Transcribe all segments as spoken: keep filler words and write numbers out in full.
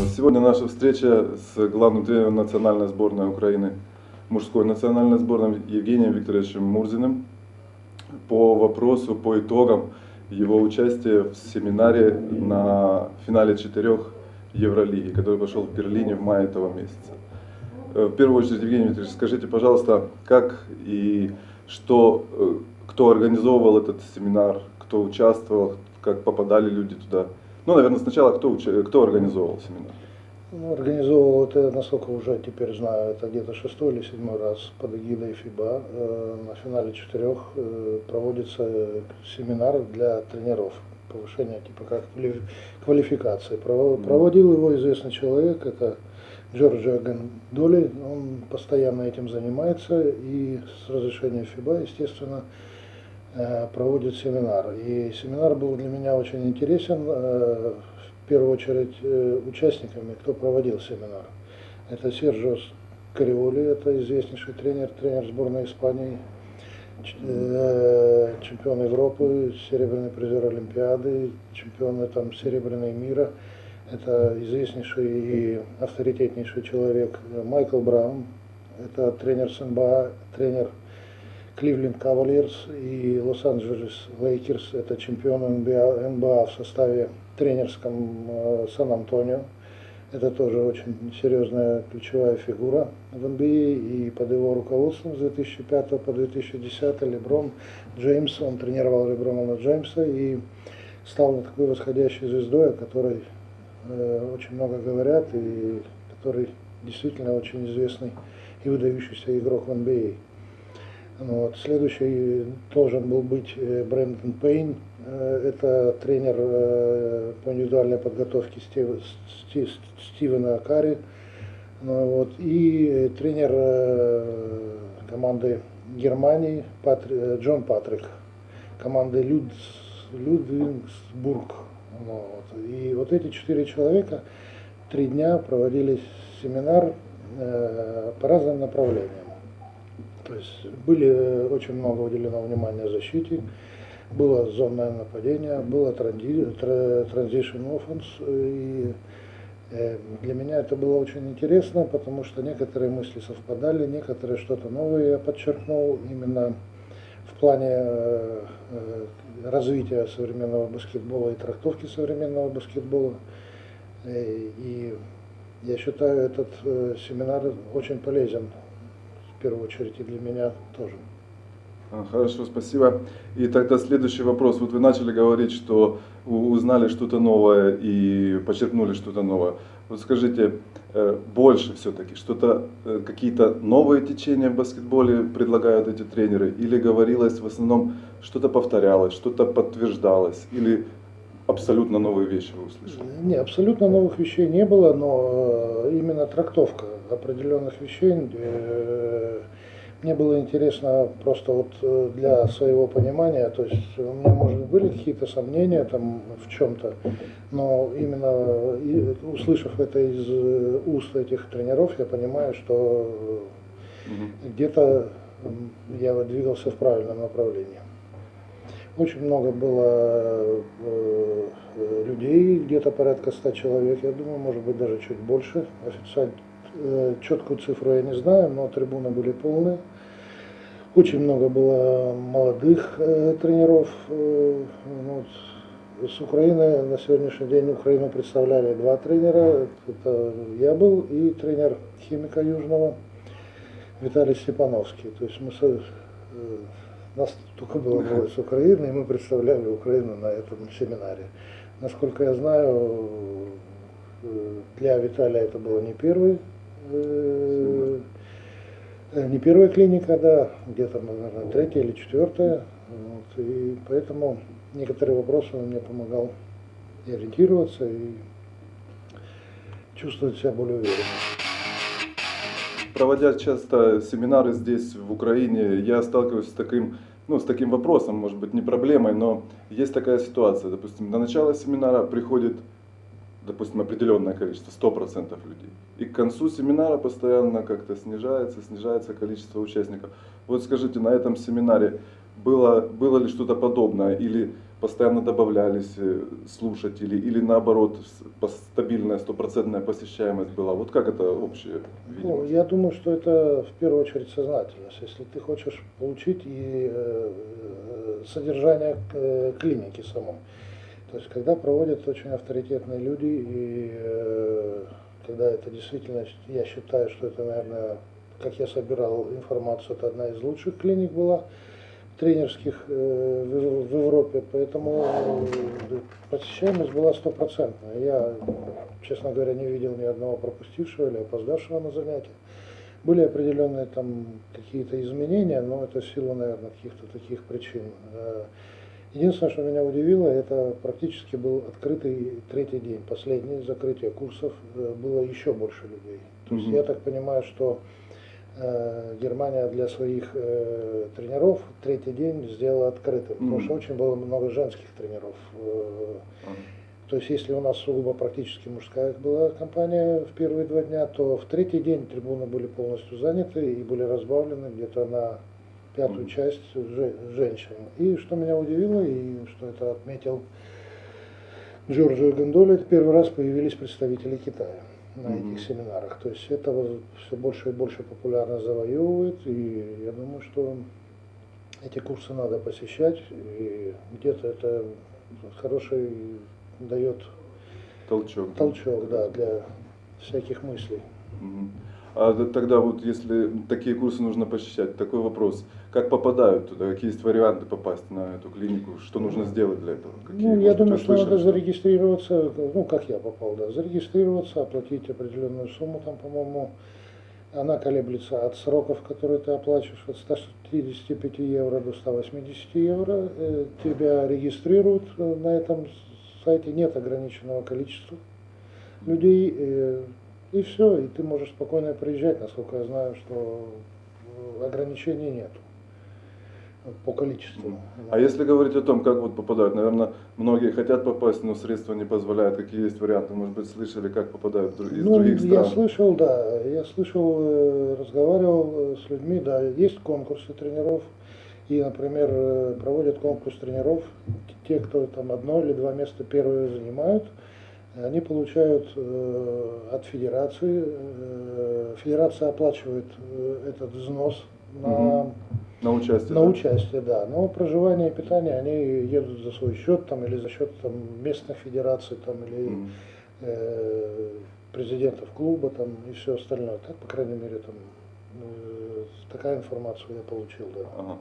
Сегодня наша встреча с главным тренером национальной сборной Украины, мужской национальной сборной Евгением Викторовичем Мурзиным по вопросу, по итогам его участия в семинаре на финале четырех Евролиги, который прошел в Берлине в мае этого месяца. В первую очередь, Евгений Викторович, скажите, пожалуйста, как и что, кто организовывал этот семинар, кто участвовал, как попадали люди туда? Ну, наверное, сначала кто, кто организовывал семинар? Ну, организовывал это, насколько уже теперь знаю, это где-то шестой или седьмой раз под эгидой ФИБА. На финале четырех проводится семинар для тренеров, повышения типа как квалификации. Проводил его известный человек, это Джорджио Гандоли, он постоянно этим занимается и с разрешения ФИБА, естественно, проводит семинар. И семинар был для меня очень интересен, в первую очередь участниками, кто проводил семинар. Это Серджио Кариоли, это известнейший тренер, тренер сборной Испании, чемпион Европы, серебряный призер Олимпиады, чемпион там, серебряной мира. Это известнейший и авторитетнейший человек Майкл Браун, это тренер с эн бэ а, тренер Кливленд Кавальерс и Лос-Анджелес Лейкерс, это чемпион эн бэ а в составе тренерском Сан-Антонио. Это тоже очень серьезная ключевая фигура в эн бэ а, и под его руководством с две тысячи пятого по две тысячи десятый Леброн Джеймс, он тренировал Леброна Джеймса и стал такой восходящей звездой, о которой э, очень много говорят и который действительно очень известный и выдающийся игрок в эн бэ а. Вот. Следующий должен был быть Брэндон Пейн, это тренер по индивидуальной подготовке Стив, Стив, Стивена Карри, вот. И тренер команды Германии Патри, Джон Патрик, команды Люд, Людвигсбург. Вот. И вот эти четыре человека три дня проводили семинар по разным направлениям. То есть были очень много уделено внимания защите, было зонное нападение, было transition offense, и для меня это было очень интересно, потому что некоторые мысли совпадали, некоторые что-то новое я подчеркнул именно в плане развития современного баскетбола и трактовки современного баскетбола. И я считаю, этот семинар очень полезен. В первую очередь и для меня тоже. Хорошо, спасибо. И тогда следующий вопрос. Вот вы начали говорить, что узнали что-то новое и подчеркнули что-то новое. Вот скажите, больше все-таки, что-то, какие-то новые течения в баскетболе предлагают эти тренеры? Или говорилось в основном, что-то повторялось, что-то подтверждалось? Или абсолютно новые вещи вы услышали? Не, абсолютно новых вещей не было, но именно трактовка определенных вещей. Мне было интересно просто вот для своего понимания, то есть у меня, может, были какие-то сомнения там в чем-то, но именно услышав это из уст этих тренеров, я понимаю, что mm-hmm. где-то я двигался в правильном направлении. Очень много было э, людей, где-то порядка ста человек, я думаю, может быть даже чуть больше. Официально э, четкую цифру я не знаю, но трибуны были полные. Очень много было молодых э, тренеров. Э, вот. С Украины на сегодняшний день Украину представляли два тренера. Это я был и тренер Химика Южного Виталий Степановский. То есть мы э, нас только было двое с Украины, и мы представляли Украину на этом семинаре. Насколько я знаю, для Виталия это было не первый, не первая клиника, да, где-то, наверное, третья или четвертая. Вот, и поэтому некоторые вопросы он мне помогал и ориентироваться, и чувствовать себя более уверенно. Проводя часто семинары здесь, в Украине, я сталкиваюсь с таким, ну, с таким вопросом, может быть, не проблемой, но есть такая ситуация. Допустим, на начало семинара приходит, допустим, определенное количество, сто процентов людей. И к концу семинара постоянно как-то снижается, снижается количество участников. Вот скажите, на этом семинаре было, было ли что-то подобное? Или постоянно добавлялись э, слушатели или наоборот с- пос- стабильная стопроцентная посещаемость была? Вот как это общее Ну, видимо? я думаю, что это в первую очередь сознательность. Если ты хочешь получить и э, э, содержание э, клиники самой. То есть, когда проводят очень авторитетные люди, и э, когда это действительно, я считаю, что это, наверное, как я собирал информацию, это одна из лучших клиник была, тренерских э, в, в Европе, поэтому э, посещаемость была стопроцентная. Я, честно говоря, не видел ни одного пропустившего или опоздавшего на занятия. Были определенные там какие-то изменения, но это в силу, наверное, каких-то таких причин. Э, Единственное, что меня удивило, это практически был открытый третий день, последний закрытие курсов, э, было еще больше людей. То есть Мгм. я так понимаю, что э, Германия для своих э, тренеров третий день сделала открытым, потому Мгм. что очень было много женских тренеров. Э, Ага. То есть если у нас сугубо практически мужская была компания в первые два дня, то в третий день трибуны были полностью заняты и были разбавлены где-то на пятую Мгм. часть же- женщин. И что меня удивило, и что это отметил Джорджио Гондоли, это первый раз появились представители Китая на Мгм. этих семинарах. То есть это все больше и больше популярно завоевывает, и я думаю, что эти курсы надо посещать, и где-то это хороший дает Толчок. да? толчок, да, для всяких мыслей. Мгм. А т- тогда вот если такие курсы нужно посещать, такой вопрос, как попадают туда, какие есть варианты попасть на эту клинику, что нужно сделать для этого? Какие, Ну, я может быть, думаю, вы что надо слышали, что- зарегистрироваться, ну, как я попал, да, зарегистрироваться, оплатить определенную сумму, там, по-моему, она колеблется от сроков, которые ты оплачиваешь, от ста шестидесяти пяти евро до ста восьмидесяти евро. Э, Тебя регистрируют э, на этом сайте, нет ограниченного количества людей, э, и все, и ты можешь спокойно приезжать, насколько я знаю, что э, ограничений нет по количеству. Мгм. А если говорить о том, как вот попадают, наверное, многие хотят попасть, но средства не позволяют. Какие есть варианты? Может быть, слышали, как попадают дру- из Ну, других я стран? слышал, да, я слышал, э, разговаривал э, с людьми, да, есть конкурсы тренеров, и, например, э, проводят конкурс тренеров, те, кто там одно или два места первые занимают, они получают э, от федерации, э, федерация оплачивает э, этот взнос на, Мгм. На участие, на да? участие, да, но проживание и питание они едут за свой счет там, или за счет там, местных федераций там, или Мгм. э, президентов клуба там, и все остальное. Так, по крайней мере, там, э, такая информацию я получил, да. Ага.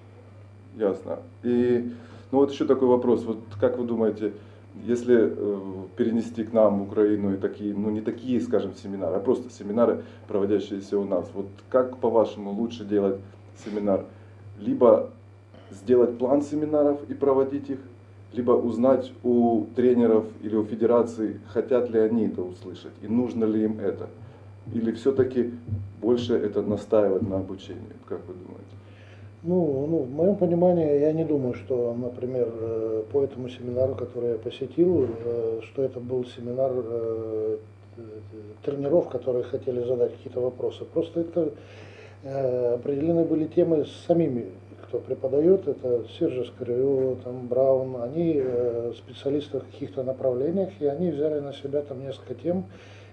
Ясно. И ну вот еще такой вопрос. Вот как вы думаете, если э, перенести к нам в Украину и такие, ну не такие, скажем, семинары, а просто семинары, проводящиеся у нас, вот как, по-вашему, лучше делать семинар? Либо сделать план семинаров и проводить их, либо узнать у тренеров или у федерации, хотят ли они это услышать и нужно ли им это? Или все-таки больше это настаивать на обучении? Как вы думаете? Ну, ну, в моем понимании, я не думаю, что, например, э, по этому семинару, который я посетил, э, что это был семинар э, э, тренеров, которые хотели задать какие-то вопросы. Просто это э, определены были темы с самими, кто преподает, это Сержа Скорю, там Браун, они э, специалисты в каких-то направлениях, и они взяли на себя там несколько тем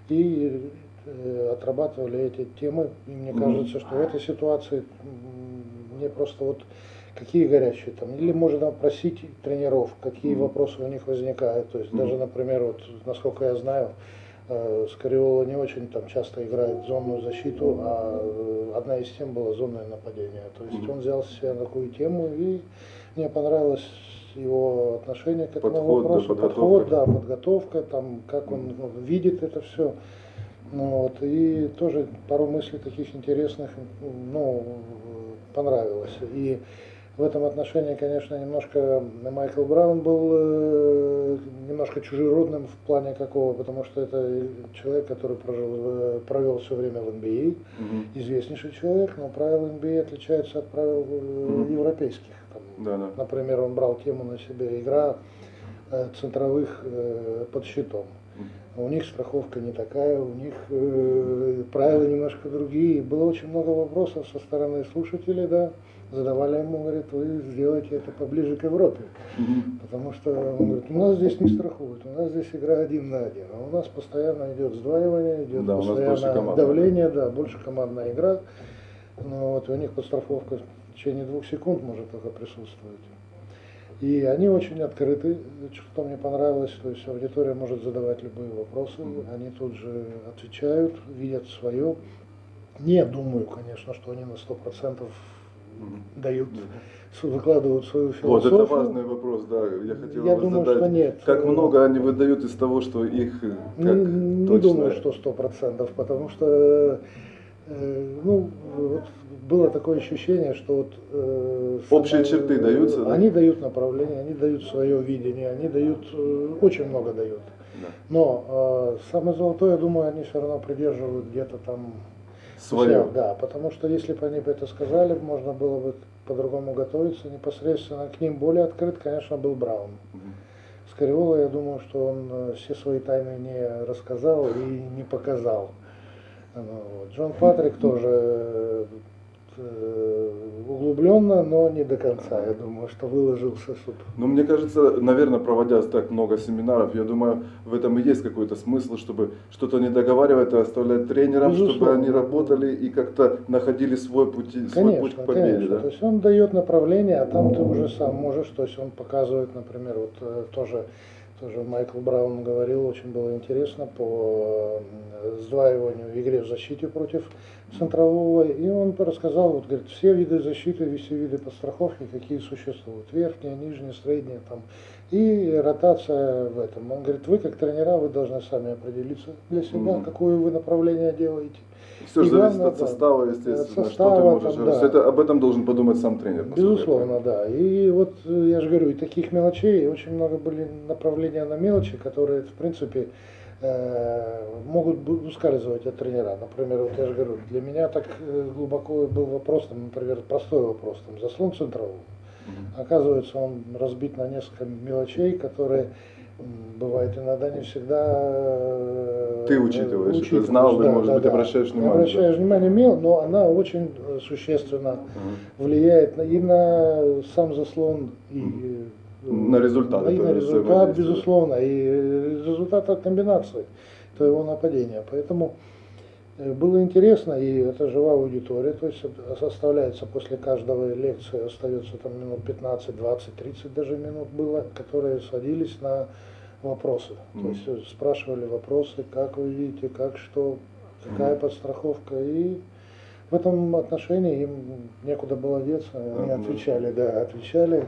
и э, отрабатывали эти темы. И мне Мгм. кажется, что в этой ситуации м, мне просто вот какие горячие там, или можно просить тренеров, какие Мгм. вопросы у них возникают. То есть Мгм. даже, например, вот насколько я знаю, э, Скориола не очень там часто играет зонную защиту, а э, одна из тем была зонное нападение. То есть Мгм. он взял себе такую тему, и мне понравилось его отношение к этому Подход, да, вопросу. подготовка. Подход, да, подготовка, там, как он ну, видит это все. Ну, вот, и тоже пару мыслей таких интересных, ну, понравилось. И в этом отношении, конечно, немножко Майкл Браун был э, немножко чужеродным в плане какого, потому что это человек, который прожил, э, провел все время в эн би эй, Мгм. известнейший человек, но правила эн би эй отличаются от правил э, Мгм. европейских. Там, Да, да. например, он брал тему на себя игра э, центровых э, под щитом. У них страховка не такая, у них э, правила немножко другие. Было очень много вопросов со стороны слушателей, да. задавали ему, говорит, вы сделайте это поближе к Европе. Мгм. Потому что он говорит, у нас здесь не страхуют, у нас здесь игра один на один, а у нас постоянно идет сдваивание, идет Да, у нас больше постоянно командная. давление, да, больше командная игра. Ну, вот, и у них подстраховка в течение двух секунд может только присутствовать. И они очень открыты, что мне понравилось, то есть аудитория может задавать любые вопросы, они тут же отвечают, видят свое. Не думаю, конечно, что они на сто процентов Мгм. дают, с- выкладывают свою Вот, философию. это важный вопрос, да, я хотел Я бы думаю, задать. что нет. Как много они выдают из того, что их э, Не, как не точно- думаю, что сто процентов, потому что э, ну, вот было такое ощущение, что вот, э, Общие самое- черты даются, да? Они дают направление, они дают свое видение, они дают, э, очень много дают. Да. Но э, самое золотое, я думаю, они все равно придерживают где-то там Свое. себя, да, потому что если бы они бы это сказали, можно было бы по-другому готовиться непосредственно. К ним более открыт, конечно, был Браун. Мгм. Скариола, я думаю, что он э, все свои тайны не рассказал и не показал. Ну, вот. Джон Патрик тоже э, углубленно, но не до конца. Я думаю, что выложился суд. Ну, мне кажется, наверное, проводя так много семинаров, я думаю, в этом и есть какой-то смысл, чтобы что-то не договаривать, а оставлять тренерам, чтобы Безусловно. они работали и как-то находили свой путь, свой путь Конечно, к победе. конечно. Да? То есть он дает направление, а там ты уже сам можешь, то есть он показывает, например, вот э, тоже, тоже Майкл Браун говорил, очень было интересно по э, сдваиванию в игре в защите против центрового, и он рассказал, вот, говорит, все виды защиты, все виды подстраховки, какие существуют, верхняя, нижняя, средняя, там, и ротация в этом. Он говорит, вы как тренера, вы должны сами определиться для себя, Мгм. какое вы направление делаете. Все же И зависит главное, от да, состава, от естественно, что состава ты можешь там, говорить. да. Это, об этом должен подумать сам тренер. насколько я Безусловно, понимаю. да. И вот э, я же говорю, и таких мелочей, и очень много были направления на мелочи, которые, в принципе, э, могут бу- ускальзывать от тренера. Например, вот я же говорю, для меня так э, глубоко был вопрос, там, например, простой вопрос, там, заслон центрового. Мгм. Оказывается, он разбит на несколько мелочей, которые м, бывает иногда не всегда э, Ты учитываешь, это учитываешь. знал, и, может быть, обращаешь внимание, Обращаешь да. внимание, мел, но она очень э, существенно Мгм. влияет на, и на сам заслон, и э, На результат и этого на результат, взаимодействия. безусловно, и э, результат от комбинации твоего нападения. Поэтому э, было интересно, и это живая аудитория, то есть это составляется после каждой лекции, остается там минут пятнадцать, двадцать, тридцать даже минут было, которые садились на вопросы. То Мгм. есть э, спрашивали вопросы, как вы видите, как что, какая Мгм. подстраховка, и в этом отношении им некуда было деться, они Ага. отвечали, да, отвечали.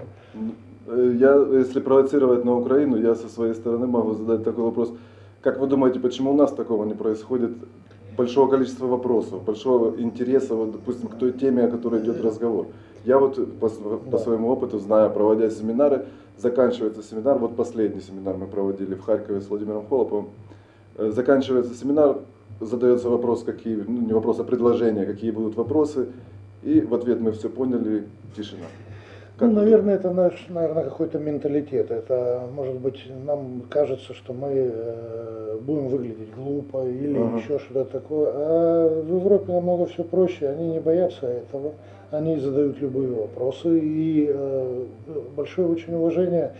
Э, Я, если провоцировать на Украину, я со своей стороны могу задать такой вопрос. Как вы думаете, почему у нас такого не происходит? Большого количества вопросов, большого интереса, вот, допустим, к той теме, о которой идет разговор. Я вот по, с- по Да. своему опыту знаю, проводя семинары, заканчивается семинар, вот последний семинар мы проводили в Харькове с Владимиром Холоповым, Э, заканчивается семинар, задается вопрос, какие, ну не вопрос, а предложение, какие будут вопросы, и в ответ мы все поняли, тишина. Как Ну, вы наверное, это наш, наверное, какой-то менталитет. Это, может быть, нам кажется, что мы э, будем выглядеть глупо или Ага. еще что-то такое. А в Европе намного все проще. Они не боятся этого. Они задают любые вопросы. И э, большое очень уважение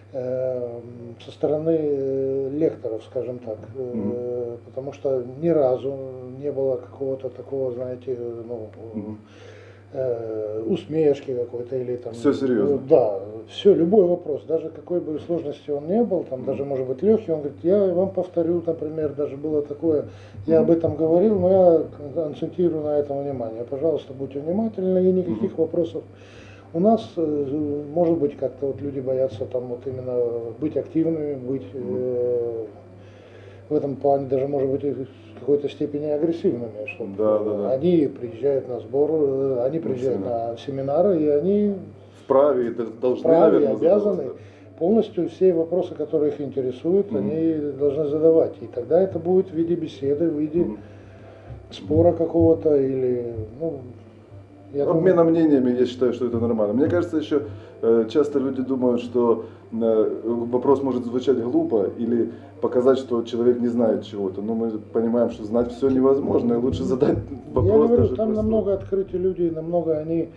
э, со стороны э, лекторов, скажем так. Э, Мгм. Потому что ни разу не было какого-то такого, знаете, ну, Мгм. э, усмешки какой-то или там. Всё серьезно. э, Да, все, любой вопрос, даже какой бы сложности он не был, там Мгм. даже может быть легкий, он говорит, я вам повторю, например, даже было такое, я Мгм. об этом говорил, но я акцентирую на этом внимание. Пожалуйста, будьте внимательны и никаких Мгм. вопросов. У нас, э, может быть, как-то вот люди боятся там вот именно быть активными, быть э, в этом плане даже, может быть, и в какой-то степени агрессивными, чтобы Да, да, да. они приезжают на сбор, э, они приезжают семинар. на семинары, и они Вправе, это должны, вправе, наверное, обязаны задаваться. полностью все вопросы, которые их интересуют, Мгм. они должны задавать. И тогда это будет в виде беседы, в виде Мгм. спора какого-то или, ну, я Обмена думаю, мнениями, я считаю, что это нормально. Мне кажется, еще э, часто люди думают, что э, вопрос может звучать глупо или показать, что человек не знает чего-то. Но мы понимаем, что знать все невозможно, и лучше задать я вопрос говорю, даже там простой. намного открытие людей, намного они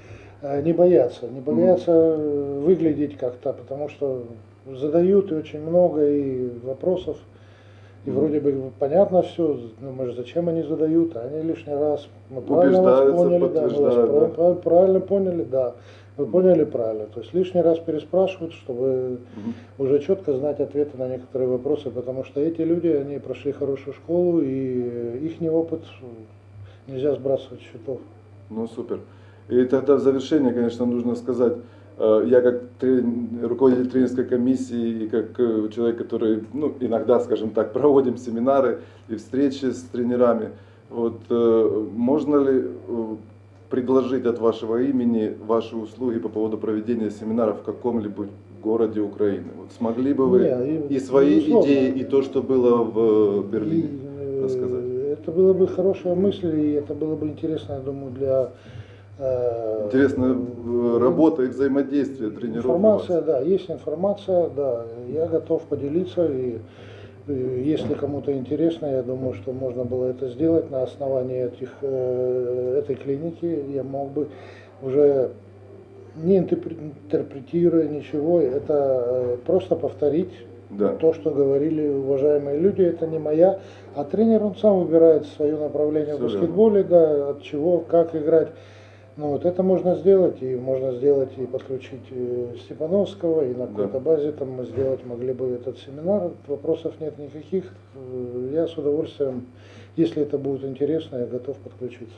э, не бояться, не бояться э, выглядеть как-то, потому что задают и очень много и вопросов, и Мгм. вроде бы понятно все, думаешь, зачем они задают, а они лишний раз, мы правильно вас Убеждаются, поняли, да, мы вас подтверждают, прав- да. прав- правильно поняли, да, вы Мгм. поняли правильно, то есть лишний раз переспрашивают, чтобы Мгм. уже четко знать ответы на некоторые вопросы, потому что эти люди, они прошли хорошую школу, и их опыт нельзя сбрасывать с счетов. Ну, супер. И тогда в завершение, конечно, нужно сказать, э, я как трен- руководитель тренерской комиссии и как э, человек, который, ну, иногда, скажем так, проводим семинары и встречи с тренерами, вот, э, можно ли э, предложить от вашего имени ваши услуги по поводу проведения семинаров в каком-либо городе Украины? Вот смогли бы вы Не, и- и свои безусловно. идеи, и то, что было в Берлине, И, э, рассказать? это было бы хорошая мысль, и это было бы интересно, я думаю, для э, Интересная э, работа и взаимодействие тренеров. и вас. информация, да, есть информация, да, я готов поделиться, и, и если кому-то интересно, я думаю, что можно было это сделать на основании этих, э, этой клиники, я мог бы уже не интерпре- интерпретируя ничего, это э, просто повторить Да. то, что говорили уважаемые люди, это не моя, а тренер он сам выбирает свое направление Всё в баскетболе, да, от чего, как играть. Ну вот это можно сделать, и можно сделать и подключить э, Степановского, и на какой-то базе там мы сделать могли бы этот семинар, вопросов нет никаких. Э, Я с удовольствием, если это будет интересно, я готов подключиться.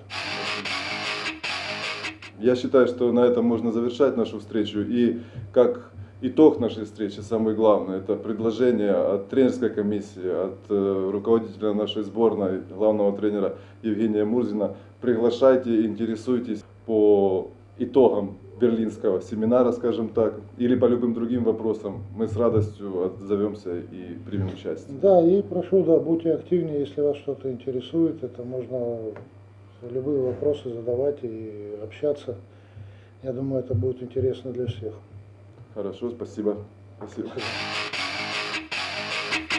Я считаю, что на этом можно завершать нашу встречу. И как итог нашей встречи, самое главное, это предложение от тренерской комиссии, от э, руководителя нашей сборной, главного тренера Евгения Мурзина. Приглашайте, интересуйтесь по итогам берлинского семинара, скажем так, или по любым другим вопросам. Мы с радостью отзовемся и примем участие. Да, и прошу, да, будьте активнее, если вас что-то интересует, это можно любые вопросы задавать и общаться. Я думаю, это будет интересно для всех. Хорошо, спасибо. Спасибо. Спасибо.